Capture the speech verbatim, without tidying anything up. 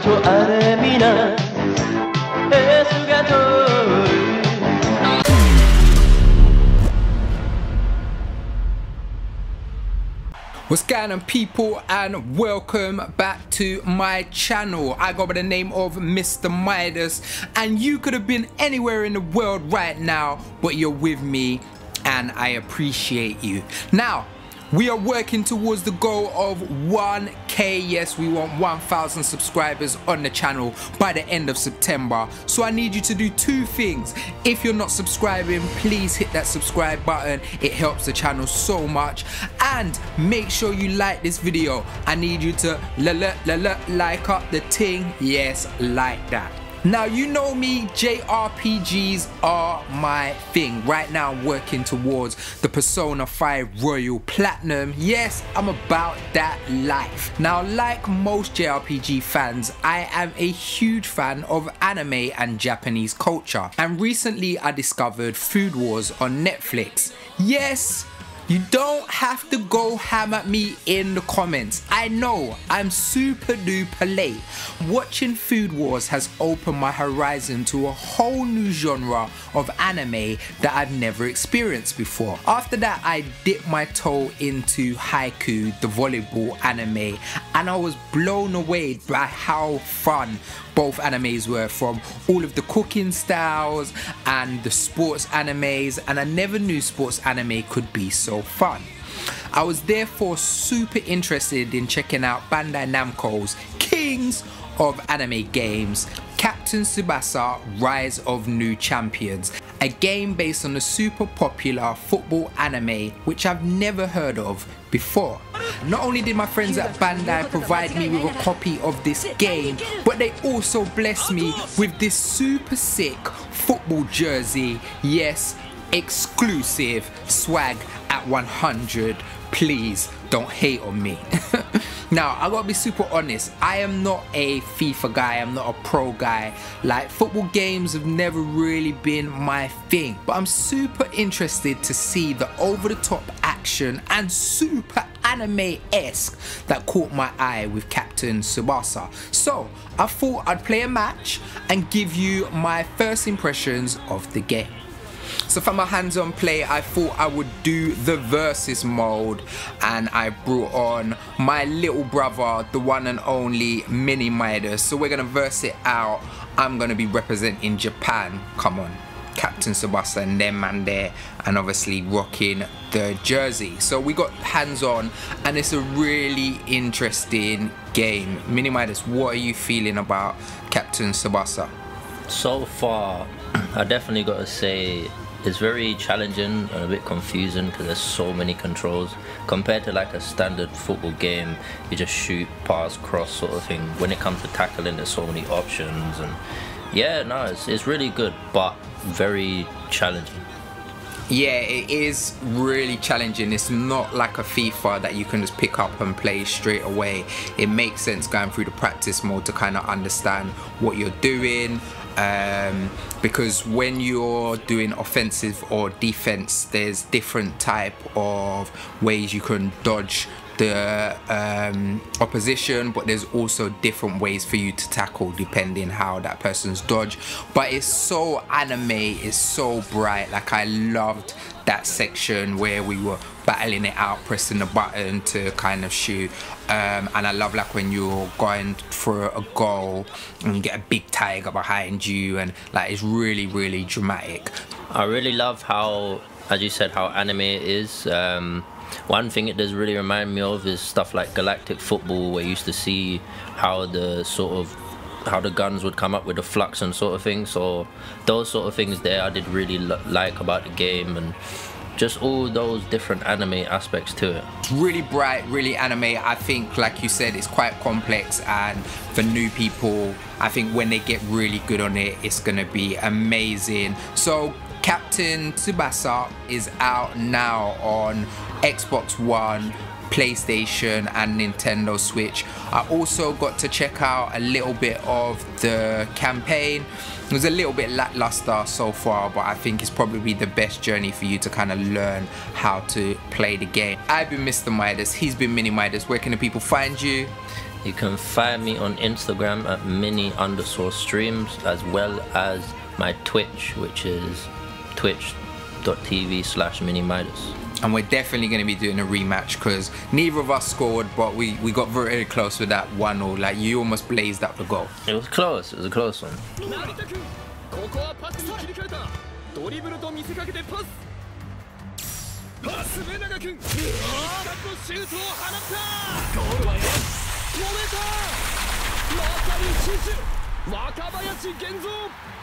とあれ皆エスが通る What's going on, people, and welcome back to my channel. I go by the name of Mister Midas, and you could have been anywhere in the world right now, but you're with me and I appreciate you. Now, we are working towards the goal of one K. Yes, we want one thousand subscribers on the channel by the end of September. So I need you to do two things. If you're not subscribing, please hit that subscribe button. It helps the channel so much. And make sure you like this video. I need you to la la la la like up the ting. Yes, like that. Now, you know me, J R P Gs are my thing. Right now I'm working towards the Persona five Royal Platinum. Yes, I'm about that life. Now, like most J R P G fans, I am a huge fan of anime and Japanese culture. And recently I discovered Food Wars on Netflix. Yes, you don't have to go ham at me in the comments. I know, I'm super duper late. Watching Food Wars has opened my horizon to a whole new genre of anime that I've never experienced before. After that, I dipped my toe into Haikyuu, the volleyball anime, and I was blown away by how fun both animes were, from all of the cooking styles and the sports animes, and I never knew sports anime could be so fun. I was therefore super interested in checking out Bandai Namco's Kings of Anime games, Captain Tsubasa Rise of New Champions, a game based on the super popular football anime which I've never heard of before. Not only did my friends at Bandai provide me with a copy of this game, but they also blessed me with this super sick football jersey. Yes, exclusive swag at one hundred. Please don't hate on me. Now, I gotta be super honest, I am not a FIFA guy, I'm not a pro guy. Like, football games have never really been my thing, but I'm super interested to see the over-the-top action and super anime-esque that caught my eye with Captain Tsubasa. So I thought I'd play a match and give you my first impressions of the game. So for my hands-on play, I thought I would do the versus mode, and I brought on my little brother, the one and only Mini Midas. So we're gonna verse it out. I'm gonna be representing Japan. Come on, Captain Tsubasa and them man there, and obviously rocking the jersey. So we got hands-on, and it's a really interesting game. Mini Midas, what are you feeling about Captain Tsubasa? So far, I definitely got to say it's very challenging and a bit confusing because there's so many controls compared to like a standard football game. You just shoot, pass, cross sort of thing. When it comes to tackling, there's so many options, and yeah, no, it's, it's really good but very challenging. Yeah, it is really challenging. It's not like a FIFA that you can just pick up and play straight away. It makes sense going through the practice mode to kind of understand what you're doing, um, because when you're doing offensive or defense, there's different type of ways you can dodge the um, opposition, but there's also different ways for you to tackle depending how that person's dodge. But it's so anime, it's so bright. Like, I loved that section where we were battling it out, pressing the button to kind of shoot, um, and I love like when you're going for a goal and you get a big tiger behind you, and like it's really really dramatic. I really love how, as you said, how anime it is. Um, One thing it does really remind me of is stuff like Galactic Football, where you used to see how the sort of how the guns would come up with the flux and sort of thing. So those sort of things there I did really like about the game, and just all those different anime aspects to it. It's really bright, really anime. I think, like you said, it's quite complex, and for new people, I think when they get really good on it, it's gonna be amazing. So Captain Tsubasa is out now on Xbox One, PlayStation and Nintendo Switch. I also got to check out a little bit of the campaign. It was a little bit lackluster so far, but I think it's probably the best journey for you to kind of learn how to play the game. I've been Mister Midas, he's been Mini Midas. Where can the people find you? You can find me on Instagram at mini underscore streams, as well as my Twitch, which is twitch.tv slash mini Midas. And we're definitely going to be doing a rematch because neither of us scored, but we, we got very, very close with that one all. Like, you almost blazed up the goal. It was close. It was a close one. ここはパスに切り替えたドリブルと見せかけてパスパス目長君圧巻のシュートを放ったゴールはよ止めたまさにシュシュ若林源三